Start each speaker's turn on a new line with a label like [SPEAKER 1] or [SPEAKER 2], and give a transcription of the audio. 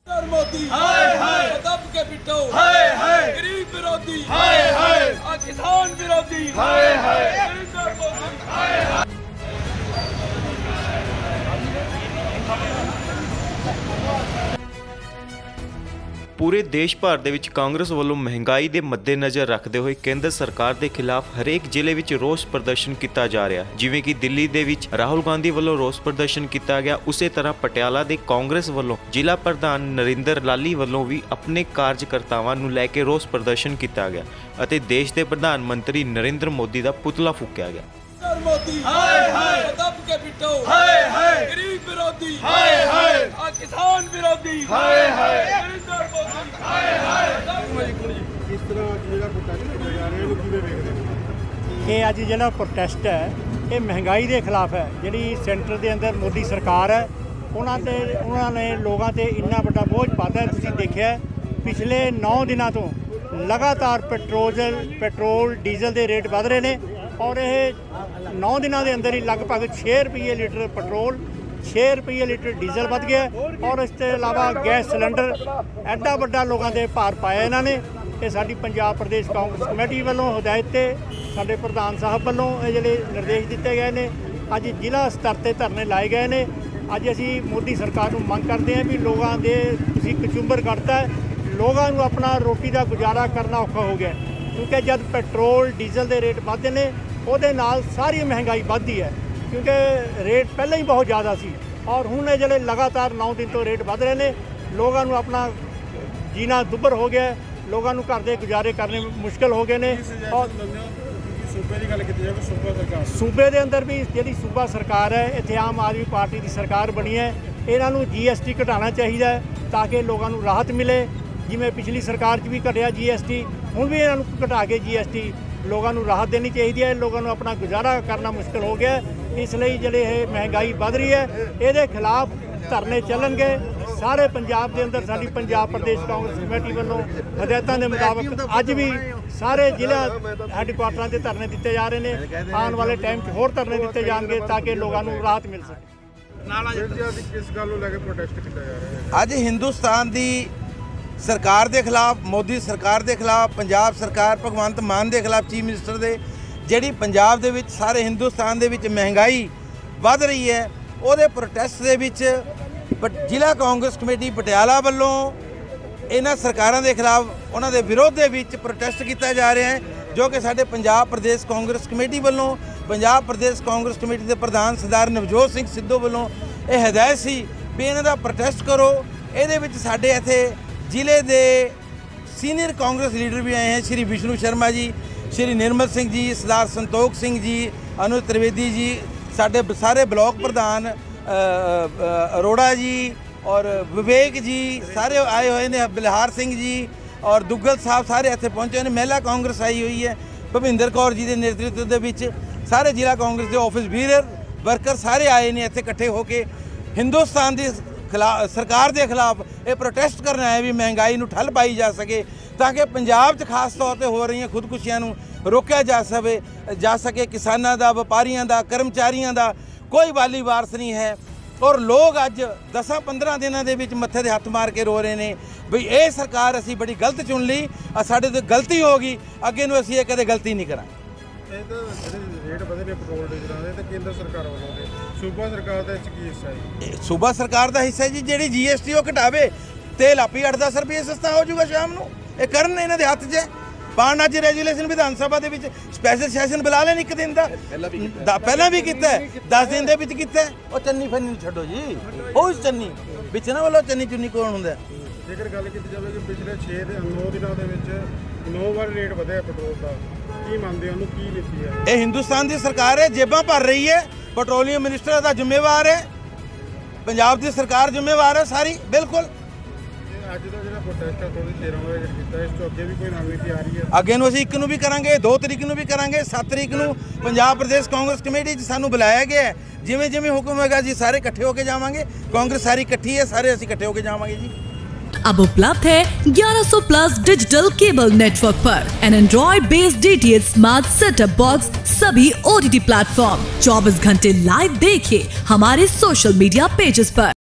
[SPEAKER 1] मोदी हाय हाय दब के पिटो हाय हाय गरीब विरोधी हाय हाय किसान विरोधी हाय हाय हाय हाय।
[SPEAKER 2] पूरे देश भर दे विच कांग्रेस वालों महंगाई के मद्देनज़र रखते हुए केंद्र सरकार के खिलाफ हरेक जिले विच रोस प्रदर्शन किया जा रहा है। जिवें कि दिल्ली दे विच राहुल गांधी वालों रोस प्रदर्शन किया गया, उसे तरह पटियाला के कांग्रेस वालों जिला प्रधान नरिंदर लाली वालों भी अपने कार्यकर्तावां नूं लैके रोस प्रदर्शन किया गया अते देश के प्रधानमंत्री नरेंद्र मोदी का पुतला फूकिया गया।
[SPEAKER 1] मोदी हाय हाय दब के पिटो हाय हाय गरीब विरोधी हाय हाय किसान विरोधी हाय हाय हाय हाय।
[SPEAKER 3] इस तरह जिहड़ा प्रोटेस्ट किया जा रहा है वो किवें वेखदे हो?
[SPEAKER 4] ये अज जिहड़ा प्रोटेस्ट है ये महंगाई के खिलाफ है। जिहड़ी सेंटर के अंदर मोदी सरकार है उन्होंने लोगों से इन्ना बड़ा बोझ पाता है। तुसीं देखिआ पिछले 9 दिनों तो लगातार पेट्रोल डीजल के रेट वध रहे हैं और ये 9 दिनों के अंदर ही लगभग 6 रुपये लीटर पेट्रोल 6 रुपये लीटर डीजल वध गया और इसके अलावा गैस सिलेंडर एडा वड्डा लोगों के भार पाया इन्होंने। ये साडी पंजाब प्रदेश कांग्रेस कमेटी वालों हिदायत से साडे प्रधान साहब वालों जिहड़े निर्देश दिते गए हैं, अज जिला स्तर पर धरने लाए गए हैं। अज असी मोदी सरकार को मंग करते हैं भी लोगों के तुसीं कचुंबर कढ़ता है, लोगों को अपना रोटी का गुजारा करना औखा हो गया क्योंकि जब पेट्रोल डीजल के रेट वधदे ने ਉਹਦੇ ਨਾਲ सारी महंगाई बढ़ती है क्योंकि रेट पहले ही बहुत ज़्यादा सी और हुण जिहड़े लगातार 9 दिन तो रेट वध रहे हैं। लोगों को अपना जीना दुभर हो गया, लोगों को घर के गुजारे करने मुश्किल हो गए हैं। और सूबे के अंदर भी जी सूबा सरकार है इत्थे आम आदमी पार्टी की सरकार बनी है, इन्हों GST घटाना चाहिए ताकि लोगों को राहत मिले। जिमें पिछली सरकार भी घटिया GST, हुण भी इन्हों घटा के GST लोगों को राहत देनी चाहिए है। लोगों को अपना गुजारा करना मुश्किल हो गया, इसलिए जिहड़ी ये महंगाई बढ़ रही है ये खिलाफ धरने चलणगे सारे पंजाब के अंदर। साडी पंजाब प्रदेश कांग्रेस कमेटी वालों हदायतों के मुताबिक अज भी सारे जिला हैडकुआटरां से धरने दिते जा रहे हैं। आने वाले टाइम होर धरने दिते जाएंगे ताकि लोगों को राहत मिल सके।
[SPEAKER 3] किस गल नूं लैके प्रोटेस्ट किया जा रहा है?
[SPEAKER 5] अज हिंदुस्तान की सरकार के खिलाफ, मोदी सरकार के खिलाफ, पंजाब सरकार भगवंत मान के खिलाफ, चीफ मिनिस्टर के जिहड़ी पंजाब दे विच सारे हिंदुस्तान दे विच महंगाई वध रही है उहदे प्रोटेस्ट दे विच जिला कांग्रेस कमेटी पटियाला वालों इन्हां सरकारां दे खिलाफ उन्हां दे विरोध दे विच प्रोटेस्ट किया जा रहा है जो कि साडे पंजाब प्रदेश कांग्रेस कमेटी वालों पंजाब प्रदेश कांग्रेस कमेटी के प्रधान सरदार नवजोत सिंह सिद्धू वालों ये हिदायत सी भी इन्हां दा प्रोटेस्ट करो। इहदे विच साडे इत्थे जिले के सीनियर कांग्रेस लीडर भी आए हैं, श्री विष्णु शर्मा जी, श्री निर्मल सिंह जी, सरदार संतोख सिंह जी, अनुज त्रिवेदी जी, साडे सारे ब्लॉक प्रधान अरोड़ा जी और विवेक जी सारे आए हुए हैं, बलिहार सिंह जी और दुग्गल साहब सारे इत्थे पहुंचे हैं। महिला कांग्रेस आई हुई है, भुपिंदर कौर जी के नेतृत्व के सारे जिला कांग्रेस के ऑफिस वीर वर्कर सारे आए हैं इत्थे इकट्ठे होकर हिंदुस्तान की सरकार के खिलाफ ये प्रोटेस्ट करना है भी महंगाई नूं ठल पाई जा सके ताकि पंजाब खास तौर पर हो रही खुदकुशियां नूं रोकिया जा सके। किसानों का, व्यापारियों का, कर्मचारियों का कोई वाली वारस नहीं है और लोग अज 10-15 दिनों के विच मत्थे ते हत्थ मार के रो रहे हैं भी ये सरकार असी बड़ी गलत चुन ली, साडे तो गलती हो गई, अगे नूं असीं ये कदे गलती नहीं करांगे।
[SPEAKER 3] रेट वधे ने पेट्रोल डीजल के केंद्र सरकार वालों सूबा सरकार का की हिस्सा है?
[SPEAKER 5] सूबा सरकार का हिस्सा जी जिहड़ी GST वो घटावे तेल आपी 8-10 रुपये सस्ता हो जाऊगा शाम को। ये करन इन्हां दे हत्थ 'च पाण अज रेजूलेशन विधान सभा के स्पैशल सैशन बुला लेन एक दिन का पहला भी किया 10 दिन के किया। और चन्नी फन्नी छड्डो जी, वो चन्नी बिच ना वालों चन्नी चुन्नी कौन हुंदा?
[SPEAKER 3] जेकर गल की जाए कि पिछले 6-9 दिनों के 9 बार रेट वधिया पेट्रोल का, की मानते हो की नीति है?
[SPEAKER 5] ये हिंदुस्तान की सरकार है, जेबां भर रही है, पेट्रोलियम मिनिस्टर का जिम्मेवार है, पंजाब की सरकार जिम्मेवार है सारी। बिल्कुल अगे नूं असीं 1 नूं भी करांगे, 2 तरीक नूं भी करांगे, 7 तरीक नूं पंजाब प्रदेश कांग्रेस कमेटी सानूं बुलाया गया है। जिवें जिवें हुक्म होगा जी सारे इकट्ठे होकर जावांगे, कांग्रेस सारी इकट्ठी है, सारे असीं इकट्ठे होकर जावांगे जी।
[SPEAKER 6] अब उपलब्ध है 1100 प्लस डिजिटल केबल नेटवर्क पर an Android based DTH smart setup box सभी OTT प्लेटफॉर्म। 24 घंटे लाइव देखिए हमारे सोशल मीडिया पेजेस पर।